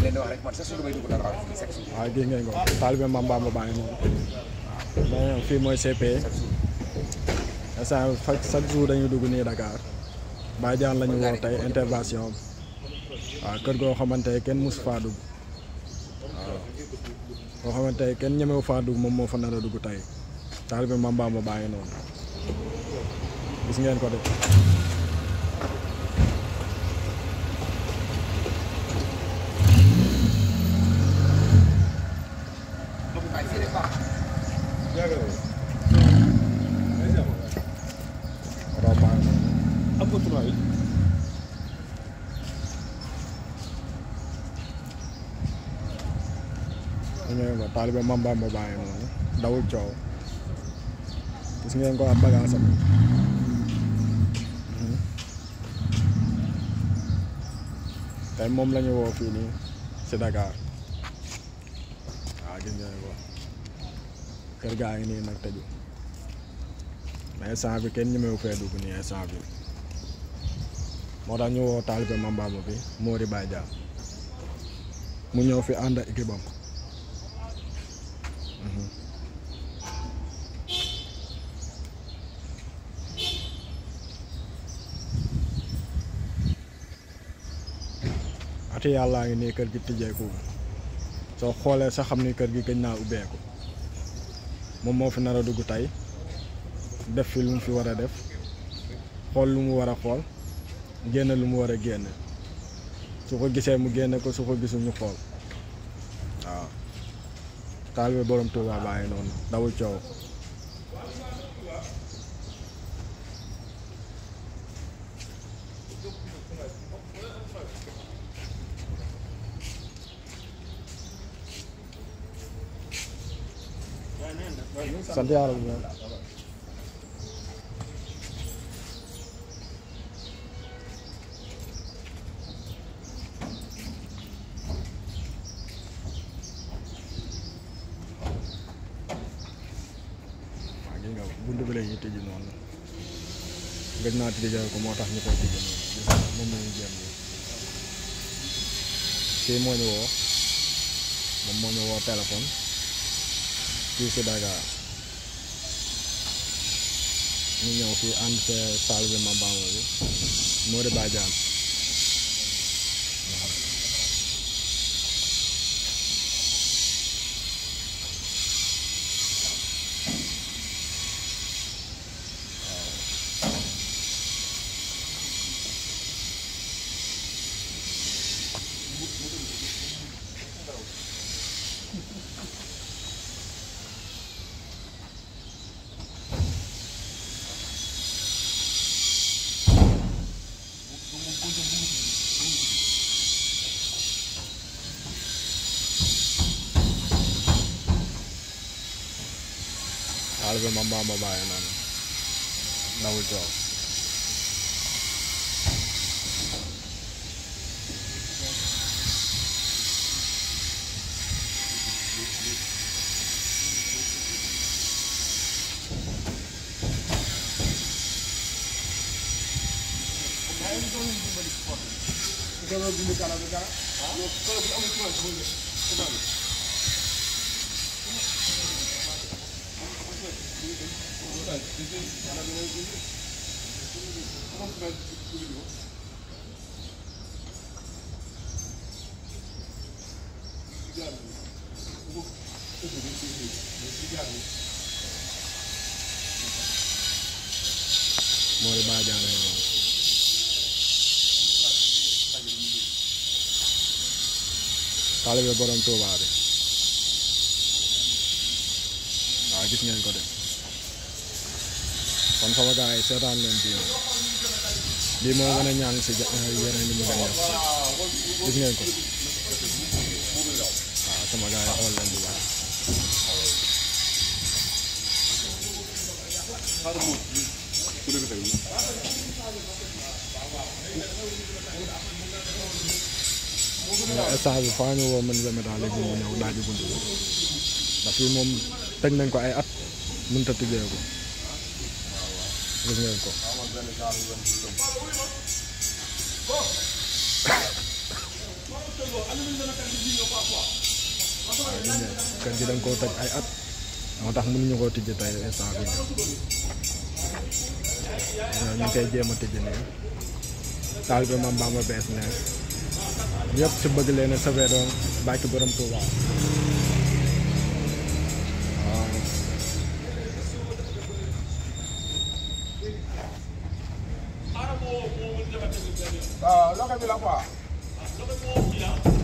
leen di wax rek man sax su damay dugg Dakar fii chaque jour. waaw gis ngeen ko taalibe Mame Bamba baa ngi noonu mais fii mooy CP chaque jour dañuy dugg nii Dakar Baye Diagne la ñu woo tey intervention waaw kër goo xamante ne kenn mosu faa dugg waaw boo xamante ne kenn ñemewu faa dugg moom moo fa nar a dugg tey taalibe Mame Bamba baa ngi noonu gis ngeen ko de. taalibe Mame Bamba bàyyi noonu dawul coow gis ngeen ko ab bagage am tey moom la ñu woo fii nii si Dakar waaw gis ngeen ko kër gaa ngi nii nag tëju mais instant bi kenn ñemewu fee dugg nii instant bi moo tax ñu woo taalibe Mame Bamba bi Mory Baye Diagne mu ñëw fi ànd ak équipe am ati yàllaa ngi nii kër gi tijjeeku soo xoolee sax xam ni kër gi gëj naa ubbeeku moom moo fi nar a dugg tey def fi lu mu fi war a def xool lu mu war a xool génn lu mu war a génne su ko gisee mu génne ko su ko gisul ñu xool waaw taalibe borom Tuuba baa ngi noonu dawul coow sant yàlla bu baax buntu bi la ñuy tijji noonu gëj naa tijji ko moo tax ñu koy tijji noonu gis nga moom la ñu jéem nii kii moo ñu woo moom moo ñu woo téléphone fii si Dakar ñu ñëw fii ànd see salle bi Mame Bamba bi Mory Baye Diagne taalibe Mame Bamba bàyyi noonu dawul coow Mory Baye Diagne noonu taalibe borom Tuuba bi waaw gis ngeen ko de kon sama gars yi seetaan leen bii moo gën a ñaan si yeneen ni mu gën a def gis ngeen ko waaw sama gars yi xool leen bu baax mais instant bi faa ñu woo mën nga daal léegi moo ñëw daal di bunt bi ndax fii moom tëj nañ ko ay at mënut a tijjee ko gis ngeen ko kër gi dañ koo tëj ay at moo tax mënuñu koo tijji tey instant bi ñu ngi koy jéem a tijji nii taalibe Maam Bamba bees ne yëpp si bëgg leen a sauvé doon bàkki borom Tuuba loxo bi la quoi